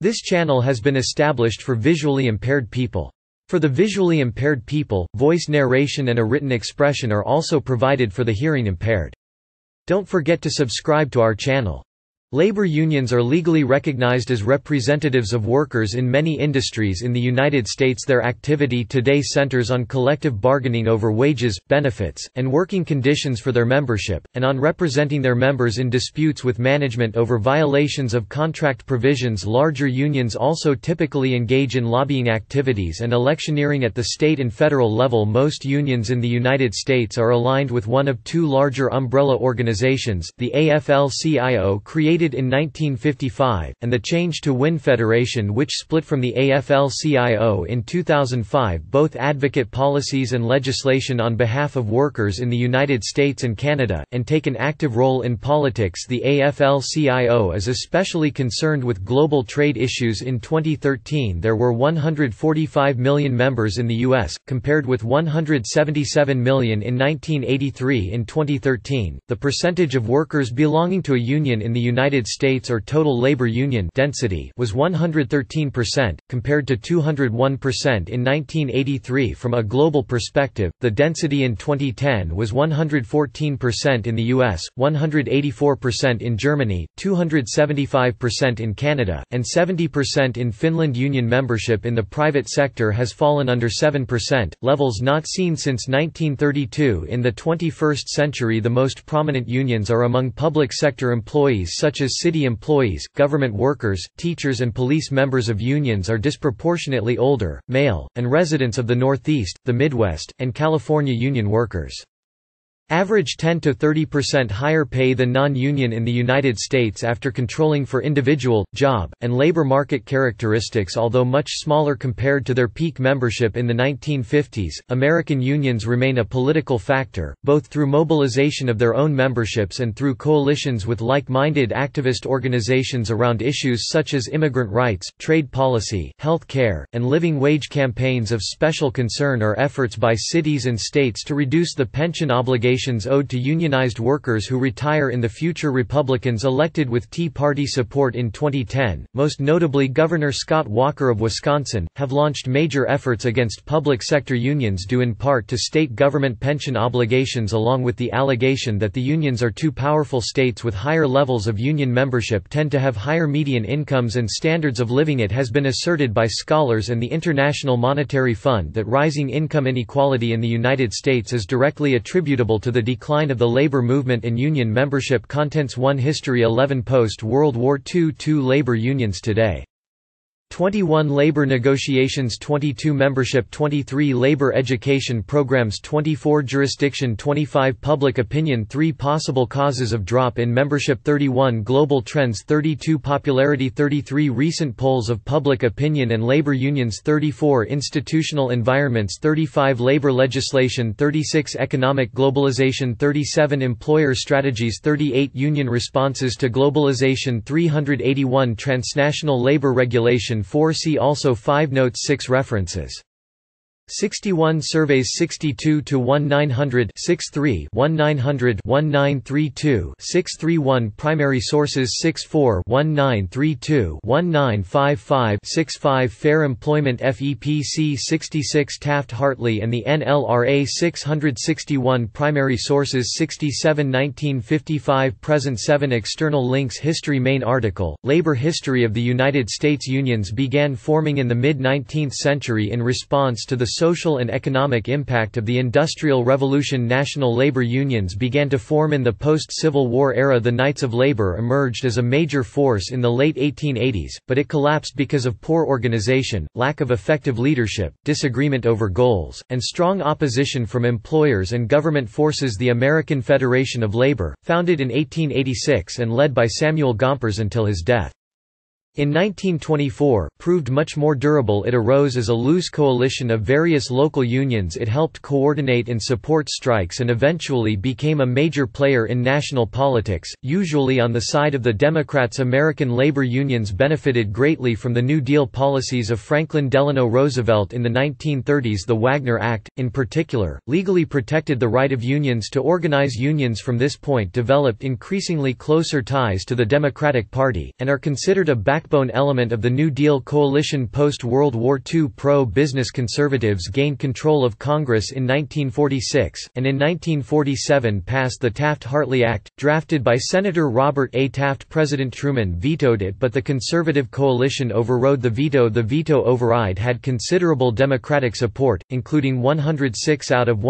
This channel has been established for visually impaired people. For the visually impaired people, voice narration and a written expression are also provided for the hearing impaired. Don't forget to subscribe to our channel. Labor unions are legally recognized as representatives of workers in many industries in the United States. Their activity today centers on collective bargaining over wages, benefits, and working conditions for their membership, and on representing their members in disputes with management over violations of contract provisions. Larger unions also typically engage in lobbying activities and electioneering at the state and federal level. Most unions in the United States are aligned with one of two larger umbrella organizations, the AFL-CIO, created in 1955, and the Change to Win Federation, which split from the AFL-CIO in 2005. Both advocate policies and legislation on behalf of workers in the United States and Canada, and take an active role in politics. The AFL-CIO is especially concerned with global trade issues. In 2013 there were 145 million members in the U.S., compared with 177 million in 1983. In 2013, the percentage of workers belonging to a union in the United States or total labor union density was 113%, compared to 201% in 1983. From a global perspective, the density in 2010 was 114% in the US, 184% in Germany, 275% in Canada, and 70% in Finland. Union membership in the private sector has fallen under 7%, levels not seen since 1932. In the 21st century, the most prominent unions are among public sector employees such as city employees, government workers, teachers and police. Members of unions are disproportionately older, male, and residents of the Northeast, the Midwest, and California. Union workers average 10 to 30% higher pay than non-union in the United States after controlling for individual, job, and labor market characteristics. Although much smaller compared to their peak membership in the 1950s, American unions remain a political factor, both through mobilization of their own memberships and through coalitions with like-minded activist organizations around issues such as immigrant rights, trade policy, health care, and living wage. Campaigns of special concern are efforts by cities and states to reduce the pension obligations owed to unionized workers who retire in the future. Republicans elected with Tea Party support in 2010, most notably Governor Scott Walker of Wisconsin, have launched major efforts against public sector unions due in part to state government pension obligations, along with the allegation that the unions are too powerful. States with higher levels of union membership tend to have higher median incomes and standards of living. It has been asserted by scholars and the International Monetary Fund that rising income inequality in the United States is directly attributable to the decline of the labor movement and union membership. Contents: 1 History 11 Post-World War II 2 Labor unions today 21 Labor negotiations 22 Membership 23 Labor education programs 24 Jurisdiction 25 Public opinion 3 Possible causes of drop in membership 31 Global trends 32 Popularity 33 Recent polls of public opinion and labor unions 34 Institutional environments 35 Labor legislation 36 Economic globalization 37 Employer strategies 38 Union responses to globalization 381 Transnational labor regulation 4 See also 5 Notes 6 References 61 Surveys 62 to 1900 63 1900 1932 631 Primary sources 64 1932 1955 65 Fair Employment FEPC 66 Taft-Hartley and the NLRA 661 Primary sources 67 1955 Present 7 External links History Main article, Labor history of the United States. Unions began forming in the mid-19th century in response to the social and economic impact of the Industrial Revolution. National labor unions began to form in the post-Civil War era. The Knights of Labor emerged as a major force in the late 1880s, but it collapsed because of poor organization, lack of effective leadership, disagreement over goals, and strong opposition from employers and government forces. The American Federation of Labor, founded in 1886 and led by Samuel Gompers until his death in 1924, proved much more durable. It arose as a loose coalition of various local unions. It helped coordinate and support strikes and eventually became a major player in national politics, usually on the side of the Democrats. American labor unions benefited greatly from the New Deal policies of Franklin Delano Roosevelt in the 1930s. The Wagner Act, in particular, legally protected the right of unions to organize. Unions from this point developed increasingly closer ties to the Democratic Party, and are considered a backbone backbone element of the New Deal coalition post-World War II. Pro-business conservatives gained control of Congress in 1946, and in 1947 passed the Taft-Hartley Act, drafted by Senator Robert A. Taft. President Truman vetoed it, but the conservative coalition overrode the veto. The veto override had considerable Democratic support, including 106 out of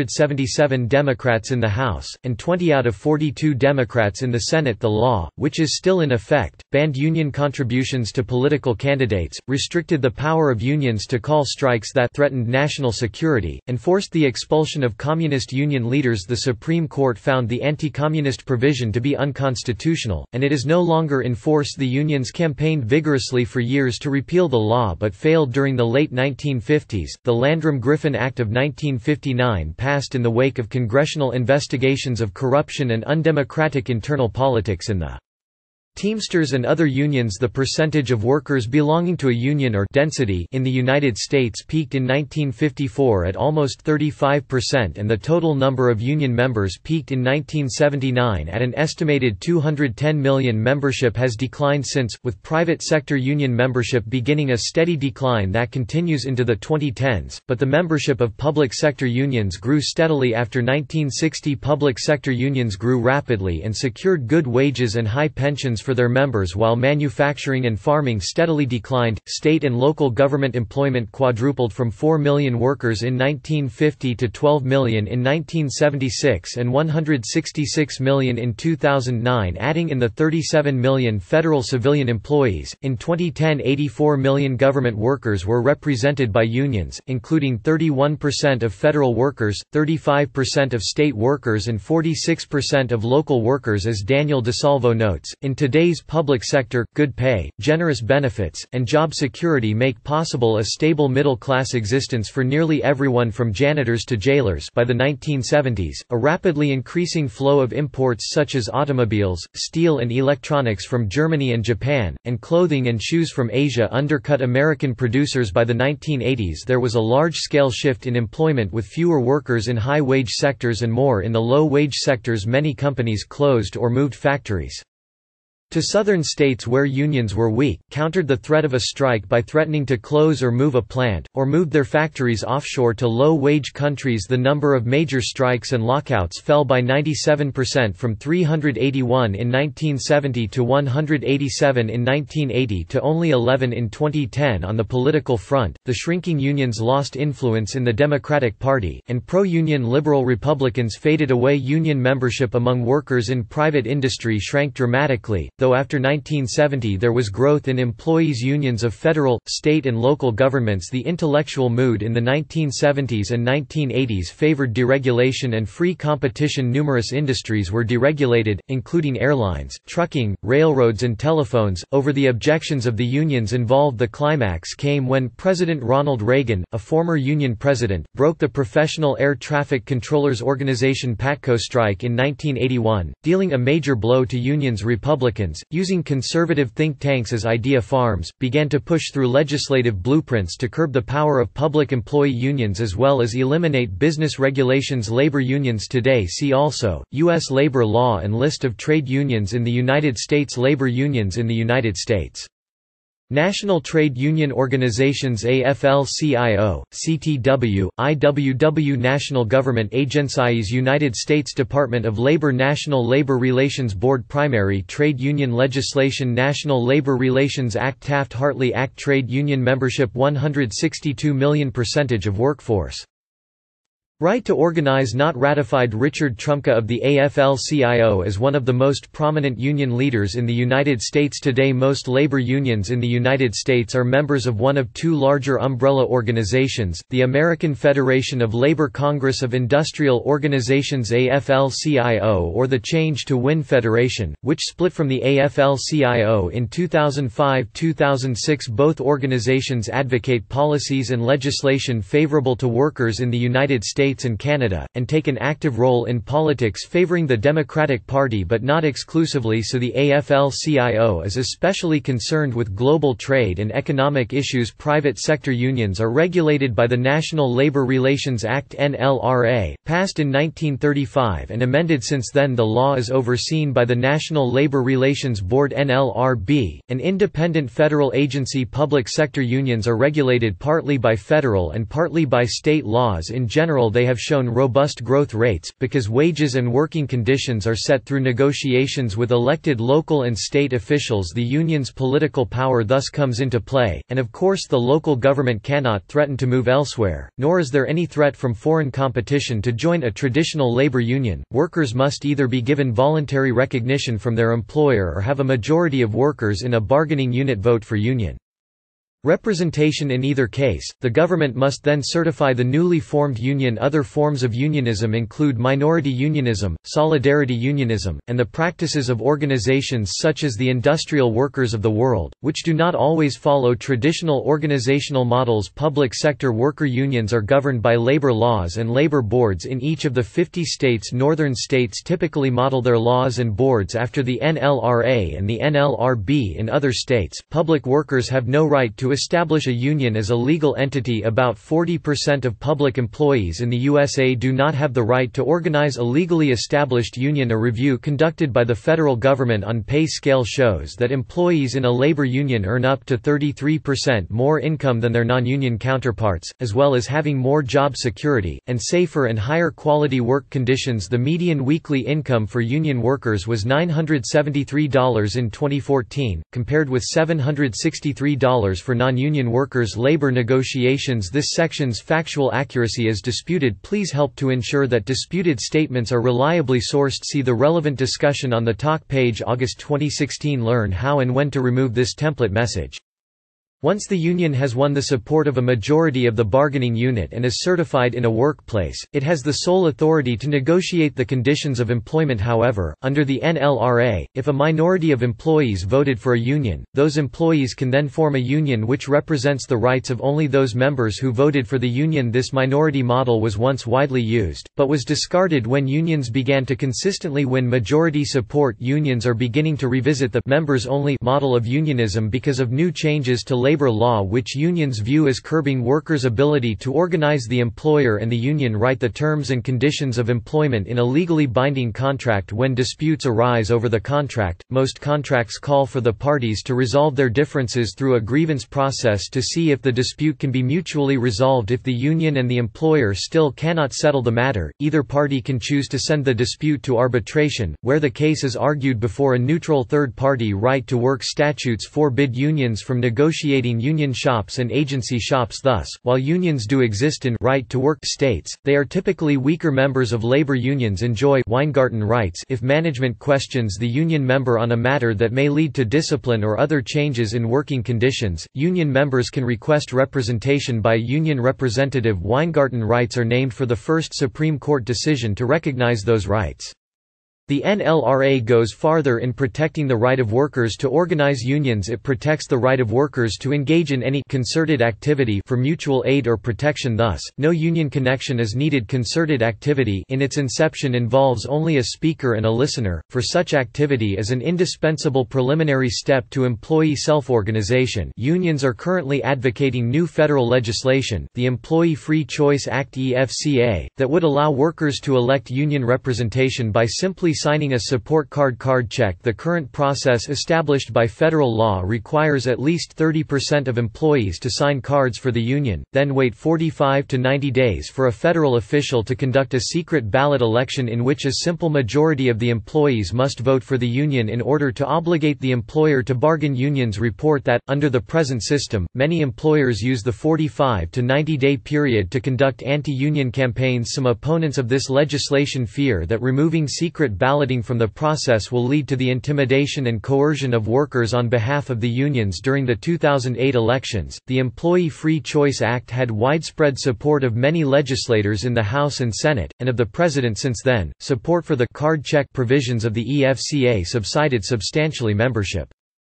177 Democrats in the House, and 20 out of 42 Democrats in the Senate. The law, which is still in effect, banned union contributions to political candidates, restricted the power of unions to call strikes that threatened national security, and forced the expulsion of communist union leaders. The Supreme Court found the anti-communist provision to be unconstitutional, and it is no longer in force. The unions campaigned vigorously for years to repeal the law but failed during the late 1950s. The Landrum-Griffin Act of 1959 passed in the wake of congressional investigations of corruption and undemocratic internal politics in the Teamsters and other unions. The percentage of workers belonging to a union or density in the United States peaked in 1954 at almost 35%, and the total number of union members peaked in 1979 at an estimated 210 million. Membership has declined since, with private sector union membership beginning a steady decline that continues into the 2010s, but the membership of public sector unions grew steadily after 1960. Public sector unions grew rapidly and secured good wages and high pensions for their members, while manufacturing and farming steadily declined. State and local government employment quadrupled from 4 million workers in 1950 to 12 million in 1976 and 166 million in 2009, adding in the 37 million federal civilian employees. In 2010, 84 million government workers were represented by unions, including 31% of federal workers, 35% of state workers, and 46% of local workers. As Daniel DeSalvo notes, in today's public sector, good pay, generous benefits, and job security make possible a stable middle-class existence for nearly everyone from janitors to jailers. By the 1970s, a rapidly increasing flow of imports such as automobiles, steel and electronics from Germany and Japan, and clothing and shoes from Asia undercut American producers. By the 1980s, there was a large-scale shift in employment, with fewer workers in high-wage sectors and more in the low-wage sectors. Many companies closed or moved factories to southern states where unions were weak, countered the threat of a strike by threatening to close or move a plant, or moved their factories offshore to low-wage countries. The number of major strikes and lockouts fell by 97%, from 381 in 1970 to 187 in 1980 to only 11 in 2010. On the political front, the shrinking unions lost influence in the Democratic Party, and pro-union liberal Republicans faded away. Union membership among workers in private industry shrank dramatically, though after 1970 there was growth in employees' unions of federal, state and local governments. The intellectual mood in the 1970s and 1980s favored deregulation and free competition. Numerous industries were deregulated, including airlines, trucking, railroads and telephones, over the objections of the unions involved. The climax came when President Ronald Reagan, a former union president, broke the Professional Air Traffic Controllers Organization PATCO strike in 1981, dealing a major blow to unions. Republicans, using conservative think tanks as idea farms, began to push through legislative blueprints to curb the power of public employee unions as well as eliminate business regulations. Labor unions today. See also, U.S. labor law and list of trade unions in the United States. Labor unions in the United States. National Trade Union Organizations: AFL-CIO, CTW, IWW. National Government Agencies: United States Department of Labor, National Labor Relations Board. Primary trade union legislation: National Labor Relations Act, Taft-Hartley Act. Trade union membership 162 million. Percentage of workforce. Right to organize not ratified. Richard Trumka of the AFL-CIO is one of the most prominent union leaders in the United States today. Most labor unions in the United States are members of one of two larger umbrella organizations, the American Federation of Labor, Congress of Industrial Organizations AFL-CIO, or the Change to Win Federation, which split from the AFL-CIO in 2005-2006. Both organizations advocate policies and legislation favorable to workers in the United States. States and Canada, and take an active role in politics favoring the Democratic Party but not exclusively so. The AFL-CIO is especially concerned with global trade and economic issues. Private sector unions are regulated by the National Labour Relations Act (NLRA), passed in 1935 and amended since then. The law is overseen by the National Labour Relations Board (NLRB), an independent federal agency. Public sector unions are regulated partly by federal and partly by state laws. In general, they have shown robust growth rates, because wages and working conditions are set through negotiations with elected local and state officials. The union's political power thus comes into play, and of course the local government cannot threaten to move elsewhere, nor is there any threat from foreign competition to join a traditional labor union. Workers must either be given voluntary recognition from their employer or have a majority of workers in a bargaining unit vote for union representation. In either case, the government must then certify the newly formed union. Other forms of unionism include minority unionism, solidarity unionism, and the practices of organizations such as the Industrial Workers of the World, which do not always follow traditional organizational models. Public sector worker unions are governed by labor laws and labor boards in each of the 50 states. Northern states typically model their laws and boards after the NLRA and the NLRB. In other states, public workers have no right to establish a union as a legal entity. About 40% of public employees in the USA do not have the right to organize a legally established union. A review conducted by the federal government on pay scale shows that employees in a labor union earn up to 33% more income than their non-union counterparts, as well as having more job security, and safer and higher quality work conditions. The median weekly income for union workers was $973 in 2014, compared with $763 for non-union workers. Labor negotiations. This section's factual accuracy is disputed. Please help to ensure that disputed statements are reliably sourced. See the relevant discussion on the talk page. August 2016. Learn how and when to remove this template message. Once the union has won the support of a majority of the bargaining unit and is certified in a workplace, it has the sole authority to negotiate the conditions of employment. However, under the NLRA, if a minority of employees voted for a union, those employees can then form a union which represents the rights of only those members who voted for the union. This minority model was once widely used, but was discarded when unions began to consistently win majority support. Unions are beginning to revisit the members-only model of unionism because of new changes to labor law which unions view as curbing workers' ability to organize. The employer and the union write the terms and conditions of employment in a legally binding contract. When disputes arise over the contract, most contracts call for the parties to resolve their differences through a grievance process to see if the dispute can be mutually resolved. If the union and the employer still cannot settle the matter, either party can choose to send the dispute to arbitration, where the case is argued before a neutral third party. Right to work statutes forbid unions from negotiating union shops and agency shops. Thus, while unions do exist in right-to-work states, they are typically weaker. Members of labor unions enjoy Weingarten rights if management questions the union member on a matter that may lead to discipline or other changes in working conditions. Union members can request representation by a union representative. Weingarten rights are named for the first Supreme Court decision to recognize those rights. The NLRA goes farther in protecting the right of workers to organize unions. It protects the right of workers to engage in any concerted activity for mutual aid or protection. Thus, no union connection is needed. Concerted activity in its inception involves only a speaker and a listener, for such activity is an indispensable preliminary step to employee self-organization. Unions are currently advocating new federal legislation, the Employee Free Choice Act (EFCA), that would allow workers to elect union representation by simply signing a support card check. The current process established by federal law requires at least 30% of employees to sign cards for the union, then wait 45 to 90 days for a federal official to conduct a secret ballot election in which a simple majority of the employees must vote for the union in order to obligate the employer to bargain. Unions report that, under the present system, many employers use the 45 to 90-day period to conduct anti-union campaigns. Some opponents of this legislation fear that removing secret balloting from the process will lead to the intimidation and coercion of workers on behalf of the unions. During the 2008 elections, the Employee Free Choice Act had widespread support of many legislators in the House and Senate, and of the President. Since then, support for the card check provisions of the EFCA subsided substantially. Membership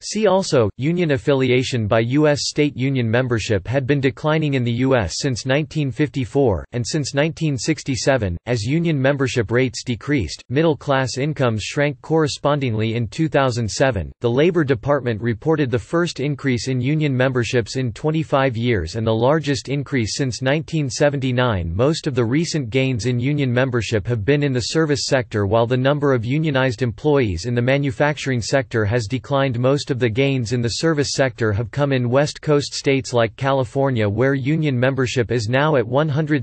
See also, union affiliation by U.S. state union membership had been declining in the U.S. since 1954, and since 1967, as union membership rates decreased, middle-class incomes shrank correspondingly. In 2007, the Labor Department reported the first increase in union memberships in 25 years and the largest increase since 1979. Most of the recent gains in union membership have been in the service sector, while the number of unionized employees in the manufacturing sector has declined. Most of the gains in the service sector have come in West Coast states like California, where union membership is now at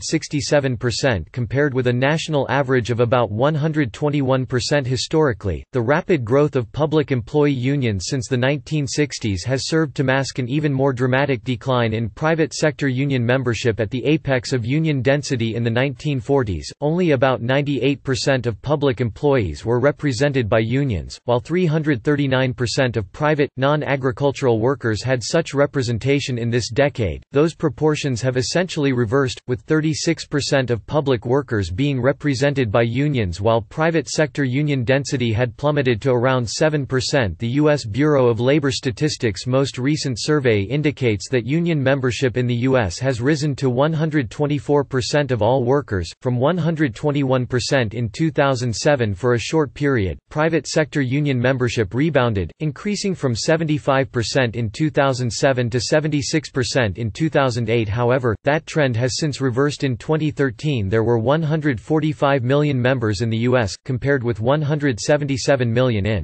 167% compared with a national average of about 121% historically. The rapid growth of public employee unions since the 1960s has served to mask an even more dramatic decline in private sector union membership. At the apex of union density in the 1940s, only about 98% of public employees were represented by unions, while 339% of private, non-agricultural workers had such representation. In this decade, those proportions have essentially reversed, with 36% of public workers being represented by unions while private sector union density had plummeted to around 7%. The U.S. Bureau of Labor Statistics' most recent survey indicates that union membership in the U.S. has risen to 124% of all workers, from 121% in 2007. For a short period, private sector union membership rebounded, increasing from 75% in 2007 to 76% in 2008. However, that trend has since reversed. In 2013 there were 145 million members in the U.S., compared with 177 million in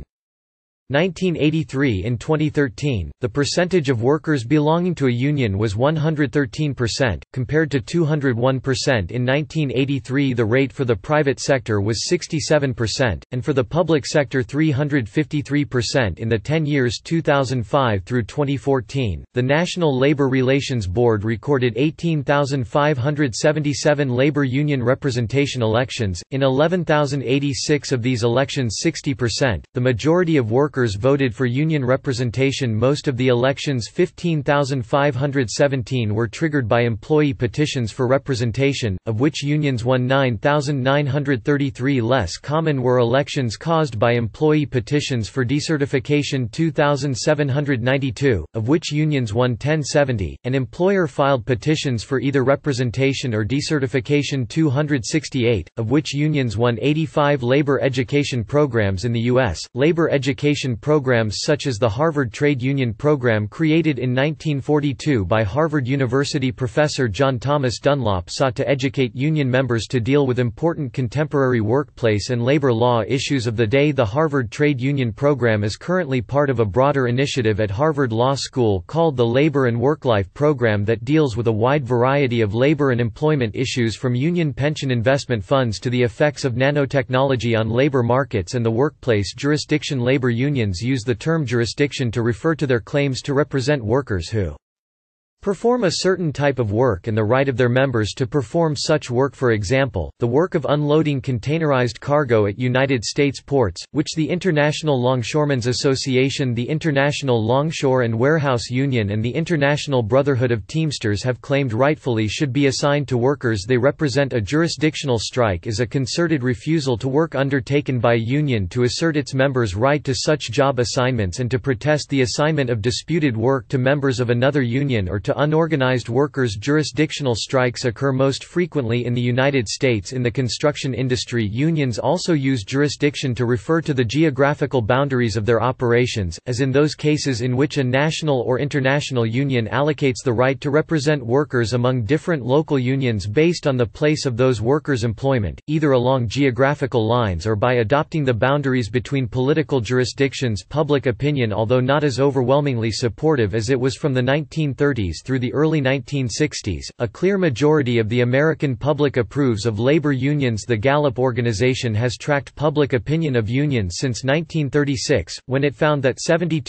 1983. In 2013, the percentage of workers belonging to a union was 113%, compared to 201% in 1983. The rate for the private sector was 67%, and for the public sector 353% in the 10 years 2005 through 2014. The National Labor Relations Board recorded 18,577 labor union representation elections. In 11,086 of these elections, 60%, the majority of workers voted for union representation. Most of the elections, 15,517, were triggered by employee petitions for representation, of which unions won 9,933. Less common were elections caused by employee petitions for decertification, 2,792, of which unions won 1,070, and employer-filed petitions for either representation or decertification, 268, of which unions won 85. Labor education programs in the U.S. Labor education programs such as the Harvard Trade Union Program, created in 1942 by Harvard University professor John Thomas Dunlop, sought to educate union members to deal with important contemporary workplace and labor law issues of the day. The Harvard Trade Union Program is currently part of a broader initiative at Harvard Law School called the Labor and Work-Life Program that deals with a wide variety of labor and employment issues, from union pension investment funds to the effects of nanotechnology on labor markets and the workplace. Jurisdiction. Labor unions use the term jurisdiction to refer to their claims to represent workers who perform a certain type of work and the right of their members to perform such work. For example, the work of unloading containerized cargo at United States ports, which the International Longshoremen's Association, the International Longshore and Warehouse Union and the International Brotherhood of Teamsters have claimed rightfully should be assigned to workers they represent. A jurisdictional strike is a concerted refusal to work undertaken by a union to assert its members' right to such job assignments and to protest the assignment of disputed work to members of another union or to unorganized workers. Jurisdictional strikes occur most frequently in the United States in the construction industry. Unions also use jurisdiction to refer to the geographical boundaries of their operations, as in those cases in which a national or international union allocates the right to represent workers among different local unions based on the place of those workers' employment, either along geographical lines or by adopting the boundaries between political jurisdictions. Public opinion, although not as overwhelmingly supportive as it was from the 1930s through the early 1960s, a clear majority of the American public approves of labor unions. The Gallup organization has tracked public opinion of unions since 1936, when it found that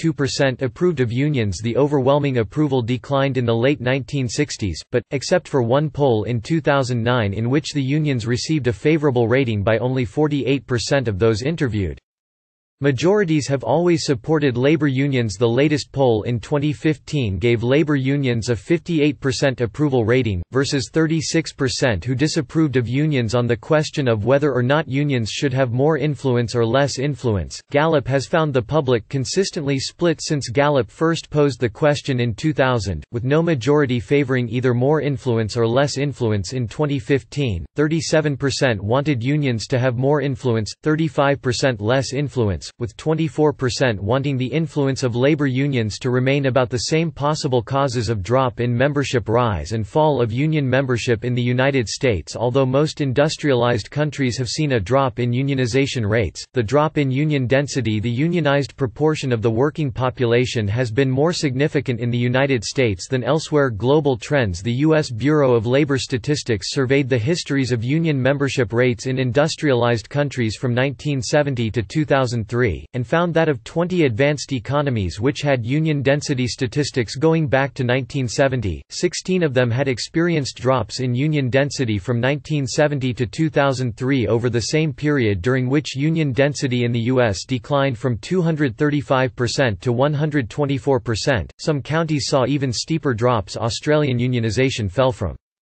72% approved of unions. The overwhelming approval declined in the late 1960s, but, except for one poll in 2009 in which the unions received a favorable rating by only 48% of those interviewed. Majorities have always supported labor unions. The latest poll in 2015 gave labor unions a 58% approval rating, versus 36% who disapproved of unions on the question of whether or not unions should have more influence or less influence. Gallup has found the public consistently split since Gallup first posed the question in 2000, with no majority favoring either more influence or less influence. In 2015, 37% wanted unions to have more influence, 35% less influence, with 24% wanting the influence of labor unions to remain about the same. Possible causes of drop in membership: rise and fall of union membership in the United States. Although most industrialized countries have seen a drop in unionization rates, the drop in union density, the unionized proportion of the working population, has been more significant in the United States than elsewhere. Global trends: the U.S. Bureau of Labor Statistics surveyed the histories of union membership rates in industrialized countries from 1970 to 2003, and found that of 20 advanced economies which had union density statistics going back to 1970, 16 of them had experienced drops in union density from 1970 to 2003 over the same period, during which union density in the U.S. declined from 235% to 124%. Some counties saw even steeper drops. Australian unionization fell from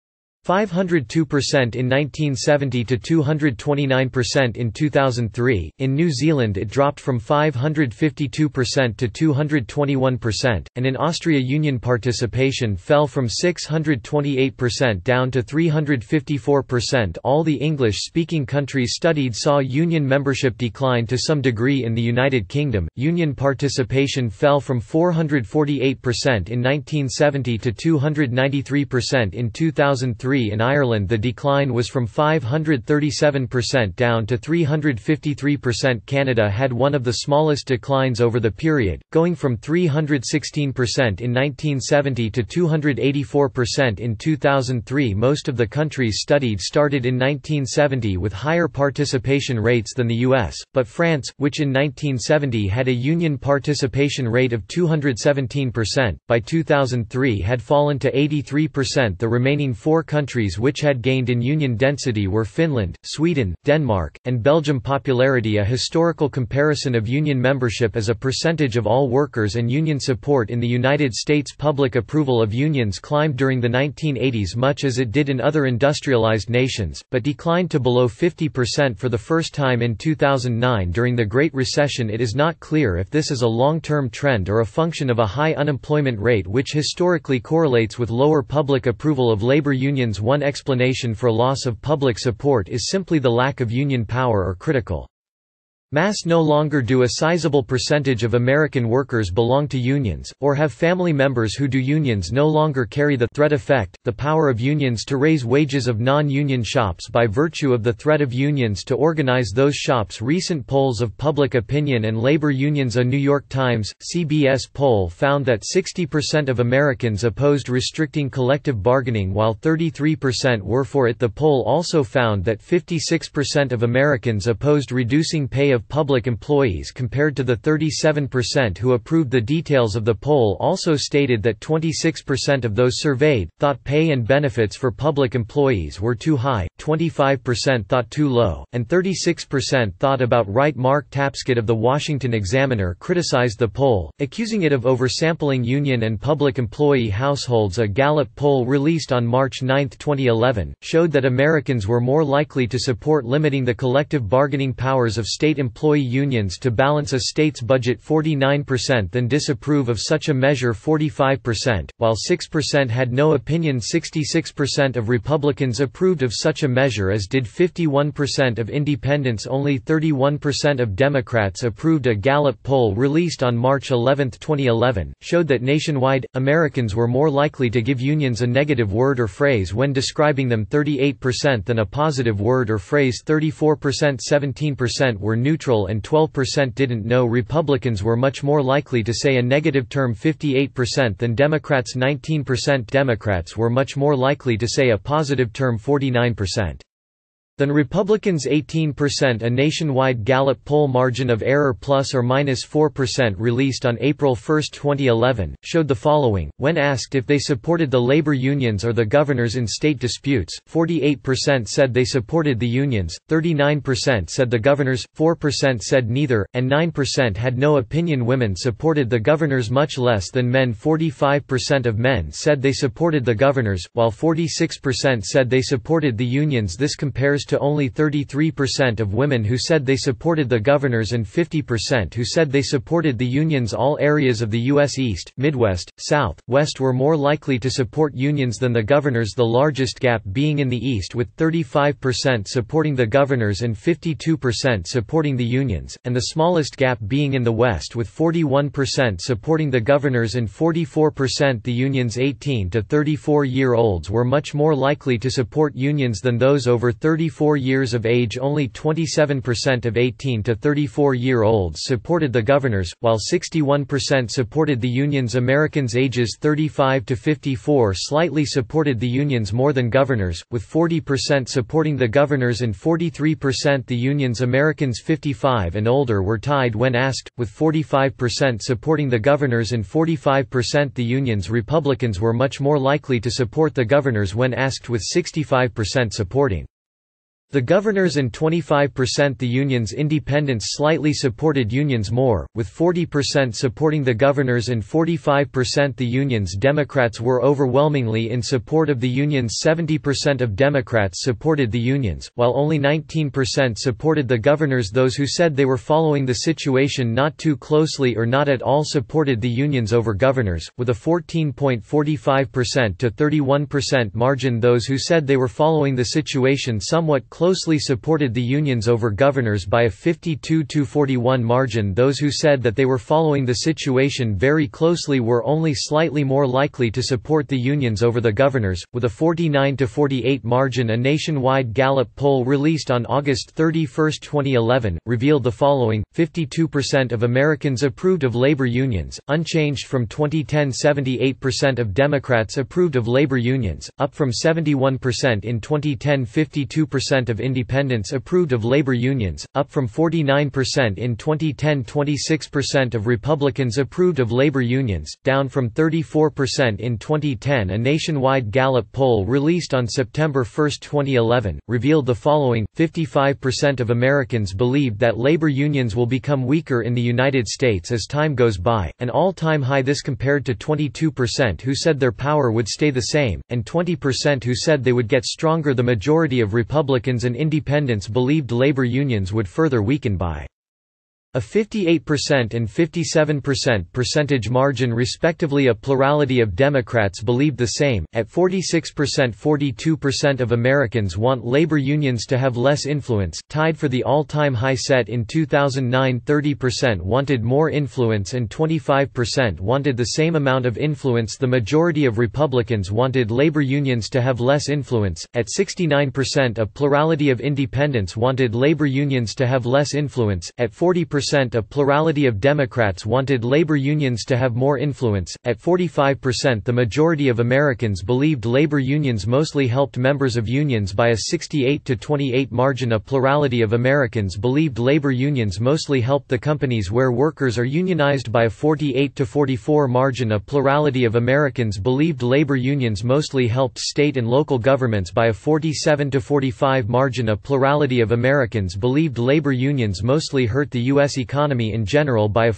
502% in 1970 to 229% in 2003. In New Zealand it dropped from 552% to 221%, and in Austria union participation fell from 628% down to 354%. All the English-speaking countries studied saw union membership decline to some degree. In the United Kingdom, union participation fell from 448% in 1970 to 293% in 2003. In Ireland the decline was from 537% down to 353%. Canada had one of the smallest declines over the period, going from 316% in 1970 to 284% in 2003. Most of the countries studied started in 1970 with higher participation rates than the US, but France, which in 1970 had a union participation rate of 217%, by 2003 had fallen to 83%. The remaining four countries which had gained in union density were Finland, Sweden, Denmark, and Belgium. Popularity: a historical comparison of union membership as a percentage of all workers and union support in the United States. Public approval of unions climbed during the 1980s much as it did in other industrialized nations, but declined to below 50% for the first time in 2009 during the Great Recession. It is not clear if this is a long-term trend or a function of a high unemployment rate which historically correlates with lower public approval of labor unions. One explanation for loss of public support is simply the lack of union power or critical mass. No longer do a sizable percentage of American workers belong to unions, or have family members who do. Unions no longer carry the threat effect, the power of unions to raise wages of non-union shops by virtue of the threat of unions to organize those shops. Recent polls of public opinion and labor unions. A New York Times, CBS poll found that 60% of Americans opposed restricting collective bargaining while 33% were for it. The poll also found that 56% of Americans opposed reducing pay of public employees compared to the 37% who approved. The details of the poll also stated that 26% of those surveyed thought pay and benefits for public employees were too high, 25% thought too low, and 36% thought about right. Mark Tapscott of The Washington Examiner criticized the poll, accusing it of oversampling union and public employee households. A Gallup poll released on March 9, 2011, showed that Americans were more likely to support limiting the collective bargaining powers of state employee unions to balance a state's budget 49% than disapprove of such a measure 45%, while 6% had no opinion. 66% of Republicans approved of such a measure, as did 51% of independents. Only 31% of Democrats approved. A Gallup poll released on March 11, 2011, showed that nationwide, Americans were more likely to give unions a negative word or phrase when describing them 38% than a positive word or phrase 34%. 17% were neutral and 12% didn't know. Republicans were much more likely to say a negative term 58% than Democrats. 19% Democrats were much more likely to say a positive term 49%. The Republicans' 18%, a nationwide Gallup poll margin of error plus or minus 4% released on April 1, 2011, showed the following. When asked if they supported the labor unions or the governors in state disputes, 48% said they supported the unions, 39% said the governors, 4% said neither, and 9% had no opinion. Women supported the governors much less than men. 45% of men said they supported the governors, while 46% said they supported the unions. This compares to only 33% of women who said they supported the governors and 50% who said they supported the unions. All areas of the U.S. East, Midwest, South, West were more likely to support unions than the governors, the largest gap being in the East with 35% supporting the governors and 52% supporting the unions, and the smallest gap being in the West with 41% supporting the governors and 44% the unions. 18 to 34-year-olds were much more likely to support unions than those over 34 years of age. Only 27% of 18 to 34-year-olds supported the governors, while 61% supported the unions. Americans ages 35 to 54 slightly supported the unions more than governors, with 40% supporting the governors and 43% the unions. Americans 55 and older were tied when asked, with 45% supporting the governors and 45% the unions. Republicans were much more likely to support the governors when asked, with 65% supporting the governors and 25% the unions. Independents slightly supported unions more, with 40% supporting the governors and 45% the unions. Democrats were overwhelmingly in support of the unions. 70% of Democrats supported the unions, while only 19% supported the governors. Those who said they were following the situation not too closely or not at all supported the unions over governors, with a 14.45% to 31% margin. Those who said they were following the situation somewhat closely supported the unions over governors by a 52-41 margin. Those who said that they were following the situation very closely were only slightly more likely to support the unions over the governors, with a 49-48 margin. A nationwide Gallup poll released on August 31, 2011, revealed the following: 52% of Americans approved of labor unions, unchanged from 2010. 78% of Democrats approved of labor unions, up from 71% in 2010. 52% of Independents approved of labor unions, up from 49% in 2010. 26% of Republicans approved of labor unions, down from 34% in 2010. A nationwide Gallup poll released on September 1, 2011, revealed the following: 55% of Americans believed that labor unions will become weaker in the United States as time goes by, an all-time high. This compared to 22% who said their power would stay the same, and 20% who said they would get stronger. The majority of Republicans and Independents believed labor unions would further weaken by a 58% and 57% percentage margin respectively. A plurality of Democrats believed the same, at 46%. 42% of Americans want labor unions to have less influence, tied for the all-time high set in 2009. 30% wanted more influence and 25% wanted the same amount of influence. The majority of Republicans wanted labor unions to have less influence, at 69%. A plurality of Independents wanted labor unions to have less influence, at 40%. A plurality of Democrats wanted labor unions to have more influence, at 45%. The majority of Americans believed labor unions mostly helped members of unions by a 68-28 margin. A plurality of Americans believed labor unions mostly helped the companies where workers are unionized by a 48-44 margin. A plurality of Americans believed labor unions mostly helped state and local governments by a 47-45 margin. A plurality of Americans believed labor unions mostly hurt the U.S. economy in general by a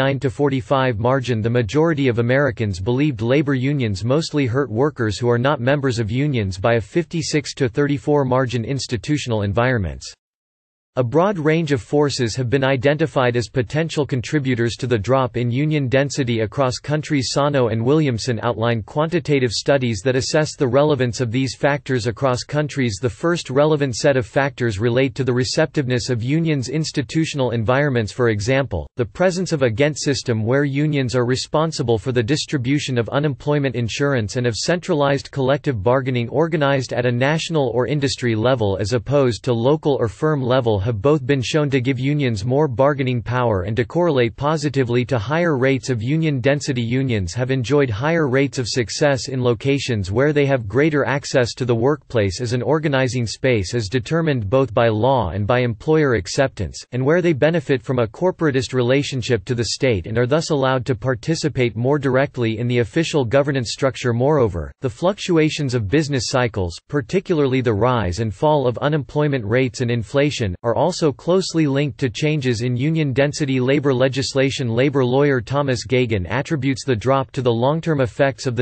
49-45 margin. The majority of Americans believed labor unions mostly hurt workers who are not members of unions by a 56-34 margin. Institutional environments. A broad range of forces have been identified as potential contributors to the drop in union density across countries. Sano and Williamson outline quantitative studies that assess the relevance of these factors across countries. The first relevant set of factors relate to the receptiveness of unions' institutional environments. For example, the presence of a Ghent system where unions are responsible for the distribution of unemployment insurance and of centralized collective bargaining organized at a national or industry level as opposed to local or firm level have both been shown to give unions more bargaining power and to correlate positively to higher rates of union density. Unions have enjoyed higher rates of success in locations where they have greater access to the workplace as an organizing space as determined both by law and by employer acceptance, and where they benefit from a corporatist relationship to the state and are thus allowed to participate more directly in the official governance structure. Moreover, the fluctuations of business cycles, particularly the rise and fall of unemployment rates and inflation, are also closely linked to changes in union density labor legislation. Labor lawyer Thomas Geoghegan attributes the drop to the long-term effects of the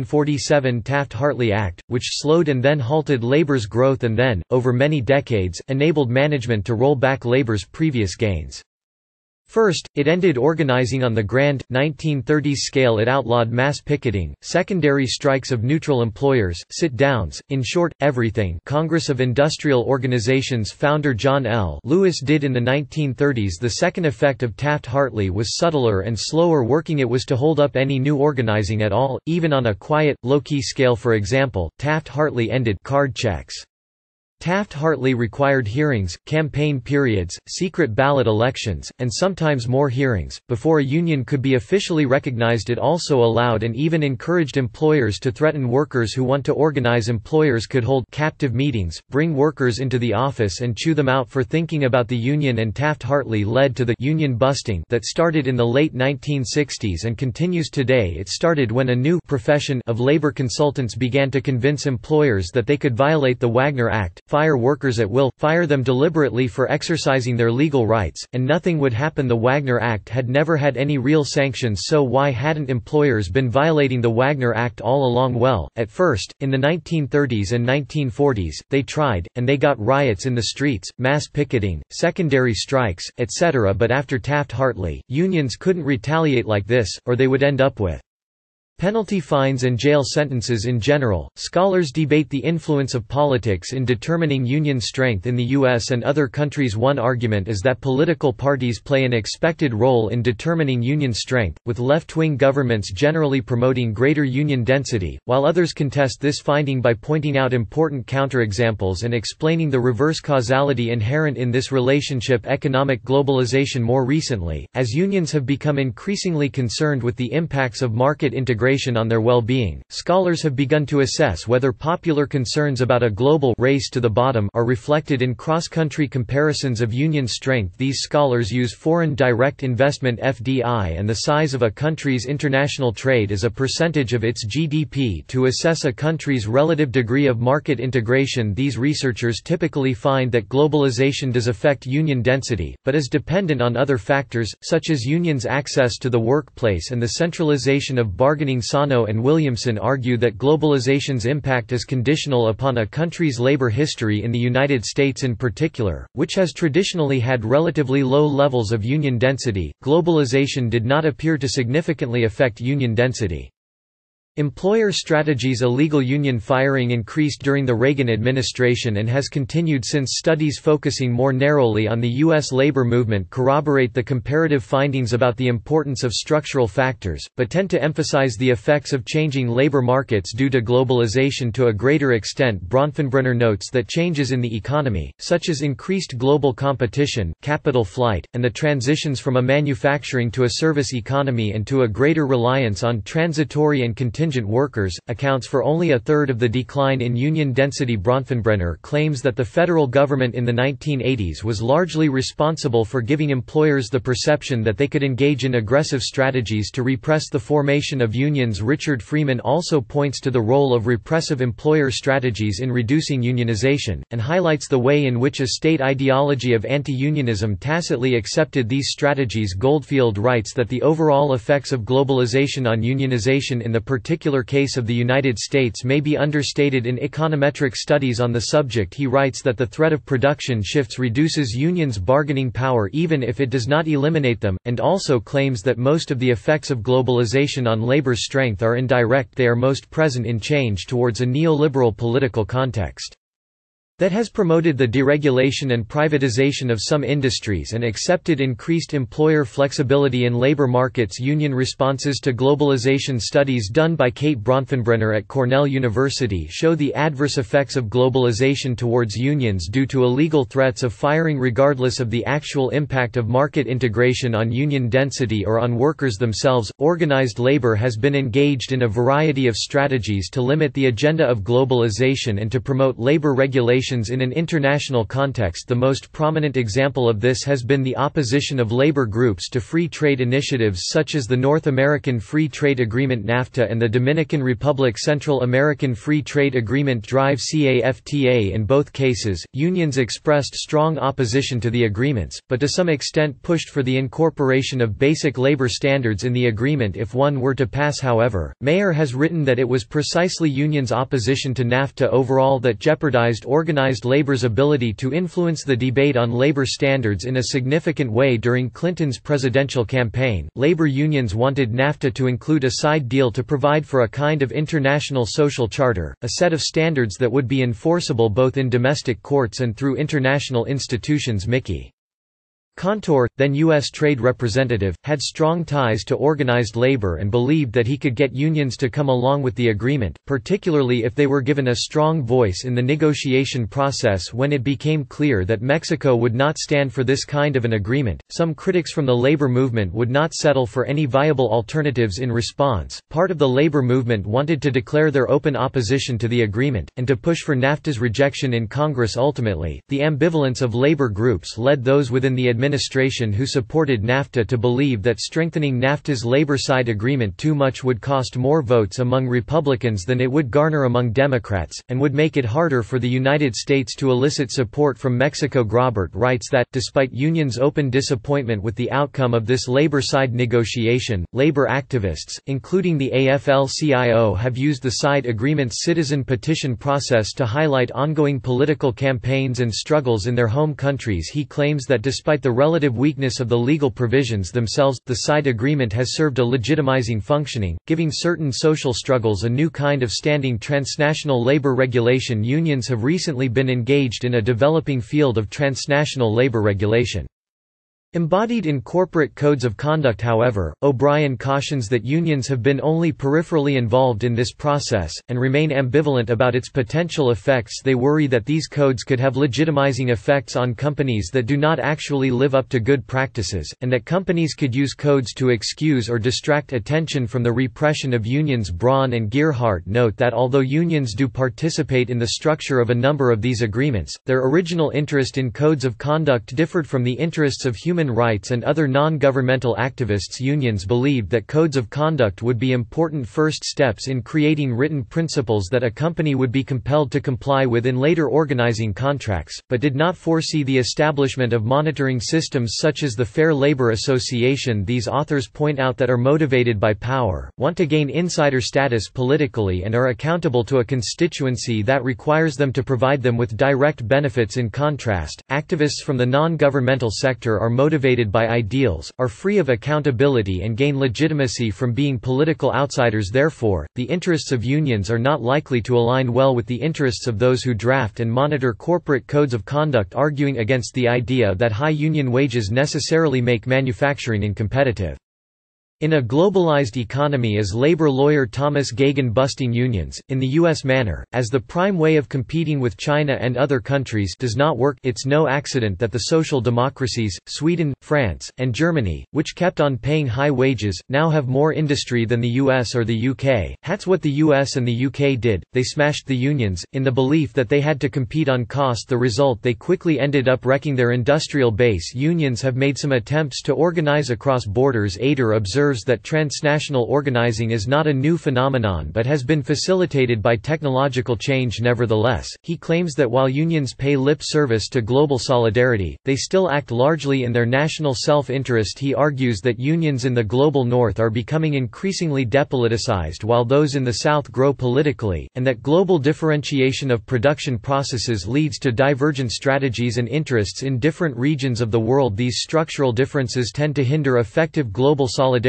1947 Taft-Hartley Act, which slowed and then halted labor's growth and then, over many decades, enabled management to roll back labor's previous gains. First, it ended organizing on the grand, 1930s scale. It outlawed mass picketing, secondary strikes of neutral employers, sit-downs, in short, everything Congress of Industrial Organizations founder John L. Lewis did in the 1930s. The second effect of Taft-Hartley was subtler and slower working. It was to hold up any new organizing at all, even on a quiet, low-key scale. For example, Taft-Hartley ended card checks. Taft-Hartley required hearings, campaign periods, secret ballot elections, and sometimes more hearings, before a union could be officially recognized. It also allowed and even encouraged employers to threaten workers who want to organize. Employers could hold captive meetings, bring workers into the office and chew them out for thinking about the union, and Taft-Hartley led to the union busting that started in the late 1960s and continues today. It started when a new profession of labor consultants began to convince employers that they could violate the Wagner Act, fire workers at will, fire them deliberately for exercising their legal rights, and nothing would happen. The Wagner Act had never had any real sanctions, so why hadn't employers been violating the Wagner Act all along? Well, at first, in the 1930s and 1940s, they tried, and they got riots in the streets, mass picketing, secondary strikes, etc. But after Taft-Hartley, unions couldn't retaliate like this, or they would end up with penalty fines and jail sentences. In general, scholars debate the influence of politics in determining union strength in the U.S. and other countries. One argument is that political parties play an expected role in determining union strength, with left-wing governments generally promoting greater union density, while others contest this finding by pointing out important counterexamples and explaining the reverse causality inherent in this relationship. Economic globalization. More recently, as unions have become increasingly concerned with the impacts of market integration on their well-being, scholars have begun to assess whether popular concerns about a global race to the bottom are reflected in cross-country comparisons of union strength. These scholars use foreign direct investment (FDI) and the size of a country's international trade as a percentage of its GDP to assess a country's relative degree of market integration. These researchers typically find that globalization does affect union density, but is dependent on other factors, such as unions' access to the workplace and the centralization of bargaining. Sano and Williamson argue that globalization's impact is conditional upon a country's labor history. In the United States in particular, which has traditionally had relatively low levels of union density, globalization did not appear to significantly affect union density. Employer strategies. Illegal union firing increased during the Reagan administration and has continued since. Studies focusing more narrowly on the U.S. labor movement corroborate the comparative findings about the importance of structural factors, but tend to emphasize the effects of changing labor markets due to globalization to a greater extent. Bronfenbrenner notes that changes in the economy, such as increased global competition, capital flight, and the transitions from a manufacturing to a service economy and to a greater reliance on transitory and contingent workers, accounts for only a third of the decline in union density. Bronfenbrenner claims that the federal government in the 1980s was largely responsible for giving employers the perception that they could engage in aggressive strategies to repress the formation of unions. Richard Freeman also points to the role of repressive employer strategies in reducing unionization, and highlights the way in which a state ideology of anti-unionism tacitly accepted these strategies. Goldfield writes that the overall effects of globalization on unionization in the particular case of the United States may be understated in econometric studies on the subject. He writes that the threat of production shifts reduces unions' bargaining power even if it does not eliminate them, and also claims that most of the effects of globalization on labor's strength are indirect. They are most present in change towards a neoliberal political context. that has promoted the deregulation and privatization of some industries and accepted increased employer flexibility in labor markets. Union responses to globalization. Studies done by Kate Bronfenbrenner at Cornell University show the adverse effects of globalization towards unions due to illegal threats of firing regardless of the actual impact of market integration on union density or on workers themselves. Organized labor has been engaged in a variety of strategies to limit the agenda of globalization and to promote labor regulation in an international context. The most prominent example of this has been the opposition of labor groups to free trade initiatives such as the North American Free Trade Agreement NAFTA and the Dominican Republic Central American Free Trade Agreement DRIVE CAFTA. In both cases, unions expressed strong opposition to the agreements, but to some extent pushed for the incorporation of basic labor standards in the agreement if one were to pass. However, Mayer has written that it was precisely unions' opposition to NAFTA overall that jeopardized organized labor's ability to influence the debate on labor standards in a significant way. During Clinton's presidential campaign, labor unions wanted NAFTA to include a side deal to provide for a kind of international social charter, a set of standards that would be enforceable both in domestic courts and through international institutions. Mickey Kantor, then U.S. Trade Representative, had strong ties to organized labor and believed that he could get unions to come along with the agreement, particularly if they were given a strong voice in the negotiation process. When it became clear that Mexico would not stand for this kind of an agreement, some critics from the labor movement would not settle for any viable alternatives. In response, part of the labor movement wanted to declare their open opposition to the agreement, and to push for NAFTA's rejection in Congress. Ultimately, the ambivalence of labor groups led those within the administration who supported NAFTA to believe that strengthening NAFTA's labor side agreement too much would cost more votes among Republicans than it would garner among Democrats, and would make it harder for the United States to elicit support from Mexico. Grobert writes that, despite unions' open disappointment with the outcome of this labor side negotiation, labor activists, including the AFL-CIO, have used the side agreement's citizen petition process to highlight ongoing political campaigns and struggles in their home countries. He claims that despite the relative weakness of the legal provisions themselves, the side agreement has served a legitimizing functioning, giving certain social struggles a new kind of standing. Transnational labor regulation. Unions have recently been engaged in a developing field of transnational labor regulation. Embodied in corporate codes of conduct. However, O'Brien cautions that unions have been only peripherally involved in this process, and remain ambivalent about its potential effects. They worry that these codes could have legitimizing effects on companies that do not actually live up to good practices, and that companies could use codes to excuse or distract attention from the repression of unions. Braun and Gearhart note that although unions do participate in the structure of a number of these agreements, their original interest in codes of conduct differed from the interests of human rights and other non-governmental activists. Unions believed that codes of conduct would be important first steps in creating written principles that a company would be compelled to comply with in later organizing contracts, but did not foresee the establishment of monitoring systems such as the Fair Labor Association. These authors point out that are motivated by power, want to gain insider status politically, and are accountable to a constituency that requires them to provide them with direct benefits. In contrast, activists from the non-governmental sector are motivated by ideals, are free of accountability, and gain legitimacy from being political outsiders. Therefore, the interests of unions are not likely to align well with the interests of those who draft and monitor corporate codes of conduct, arguing against the idea that high union wages necessarily make manufacturing uncompetitive. In a globalized economy, as labor lawyer Thomas Gagan busting unions, in the U.S. manner, as the prime way of competing with China and other countries does not work. It's no accident that the social democracies, Sweden, France, and Germany, which kept on paying high wages, now have more industry than the US or the UK. That's what the US and the UK did, they smashed the unions, in the belief that they had to compete on cost. The result, they quickly ended up wrecking their industrial base. Unions have made some attempts to organize across borders. Ader observes that transnational organizing is not a new phenomenon but has been facilitated by technological change. Nevertheless, he claims that while unions pay lip service to global solidarity, they still act largely in their national self-interest. He argues that unions in the global north are becoming increasingly depoliticized while those in the south grow politically, and that global differentiation of production processes leads to divergent strategies and interests in different regions of the world. These structural differences tend to hinder effective global solidarity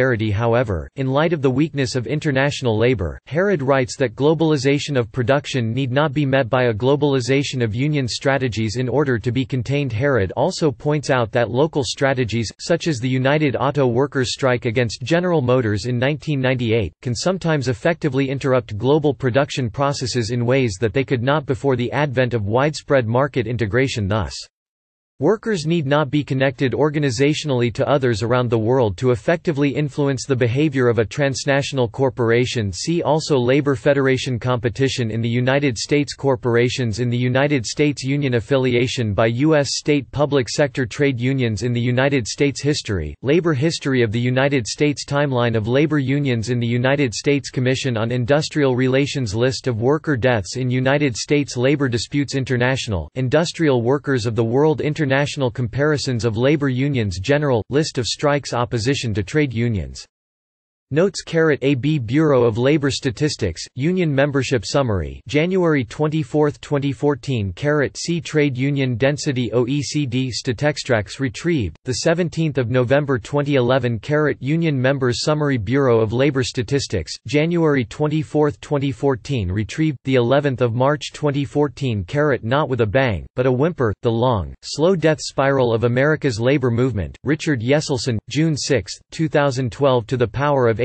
solidarity. However, in light of the weakness of international labor, Harrod writes that globalization of production need not be met by a globalization of union strategies in order to be contained. Harrod also points out that local strategies, such as the United Auto Workers strike against General Motors in 1998, can sometimes effectively interrupt global production processes in ways that they could not before the advent of widespread market integration. Thus, workers need not be connected organizationally to others around the world to effectively influence the behavior of a transnational corporation. See also Labor Federation. Competition in the United States. Corporations in the United States. Union affiliation by U.S. state public sector trade unions in the United States. History, labor history of the United States. Timeline of labor unions in the United States. Commission on Industrial Relations. List of worker deaths in United States. Labor disputes. International, industrial workers of the world. International comparisons of labor unions. General, list of strikes. Opposition to trade unions. Notes. AB Bureau of Labor Statistics, Union Membership Summary, January 24, 2014. See Trade Union Density. OECD Statextracts retrieved 17 November 2011. Union Members Summary. Bureau of Labor Statistics, January 24, 2014. Retrieved 11 March 2014. Not with a bang, but a whimper: the long, slow death spiral of America's labor movement. Richard Yeselson, June 6, 2012. To the Power of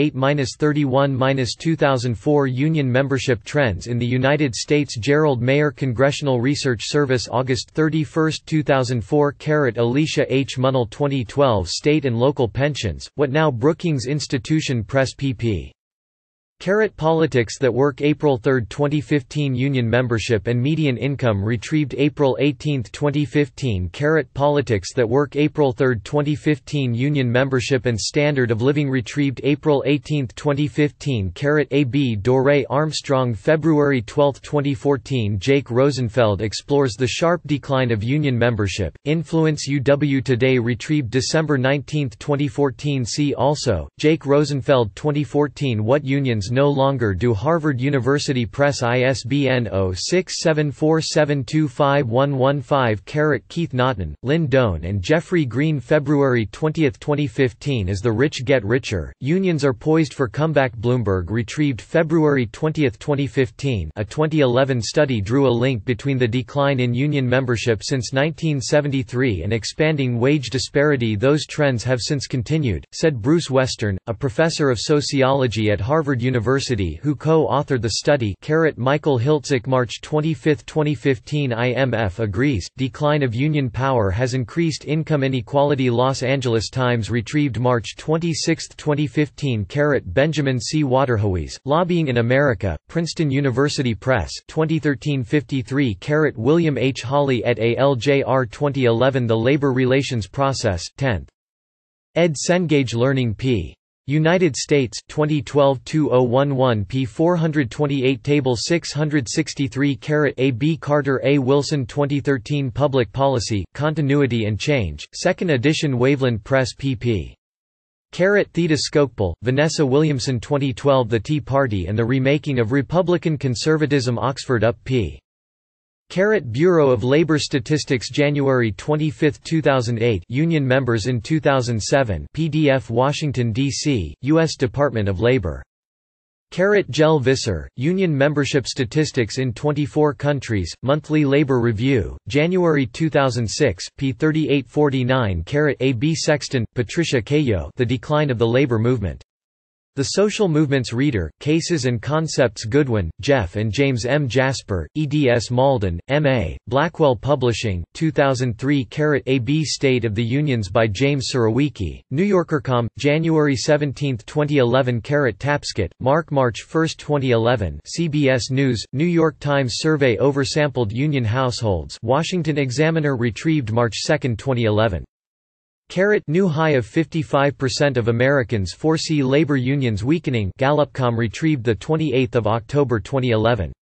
8-31-2004. Union membership trends in the United States. Gerald Mayer, Congressional Research Service, August 31, 2004. Alicia H. Munnell, 2012. State and Local Pensions, What Now? Brookings Institution Press. pp. Politics That Work. April 3, 2015. Union membership and median income retrieved April 18, 2015. Politics That Work. April 3, 2015. Union membership and standard of living retrieved April 18, 2015. AB Doré Armstrong, February 12, 2014. Jake Rosenfeld explores the sharp decline of union membership. Influence. UW Today retrieved December 19, 2014. See also, Jake Rosenfeld, 2014. What Unions No Longer Do. Harvard University Press. ISBN 0674725115. Keith Naughton, Lynn Doan and Jeffrey Green, February 20, 2015. As the Rich Get Richer, Unions Are Poised for Comeback. Bloomberg retrieved February 20, 2015. A 2011 study drew a link between the decline in union membership since 1973 and expanding wage disparity. Those trends have since continued, said Bruce Western, a professor of sociology at Harvard University who co-authored the study. Michael Hiltzik, March 25, 2015. IMF agrees, decline of union power has increased income inequality. Los Angeles Times retrieved March 26, 2015. Benjamin C. Waterhouse, Lobbying in America, Princeton University Press, 2013. 53. William H. Hawley et al. Jr. 2011. The Labor Relations Process, 10th ed. Cengage Learning p. United States, 2012. 2011 p. 428. Table 663. A. B. Carter A. Wilson, 2013. Public Policy, Continuity and Change, 2nd edition. Waveland Press. pp. Theda Skocpol, Vanessa Williamson, 2012. The Tea Party and the Remaking of Republican Conservatism. Oxford UP p. Bureau of Labor Statistics, January 25, 2008. Union members in 2007. PDF, Washington, D.C., U.S. Department of Labor. Jel Visser, Union Membership Statistics in 24 Countries, Monthly Labor Review, January 2006, p. 3849. A. B. Sexton, Patricia Cayo, The Decline of the Labor Movement. The Social Movements Reader, Cases and Concepts. Goodwin, Jeff and James M. Jasper, eds Malden, M.A., Blackwell Publishing, 2003. A. B. State of the Unions by James Surowiecki, New Yorker.com, January 17, 2011. Tapscott, Mark, March 1, 2011. CBS News, New York Times Survey Oversampled Union Households, Washington Examiner retrieved March 2, 2011. New high of 55% of Americans foresee labor unions weakening. Gallup.com retrieved 28 October 2011.